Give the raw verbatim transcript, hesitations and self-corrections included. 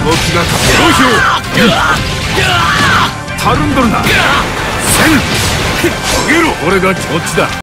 の気がかよひょたるんどるなせん逃げろ。俺がこっちだ。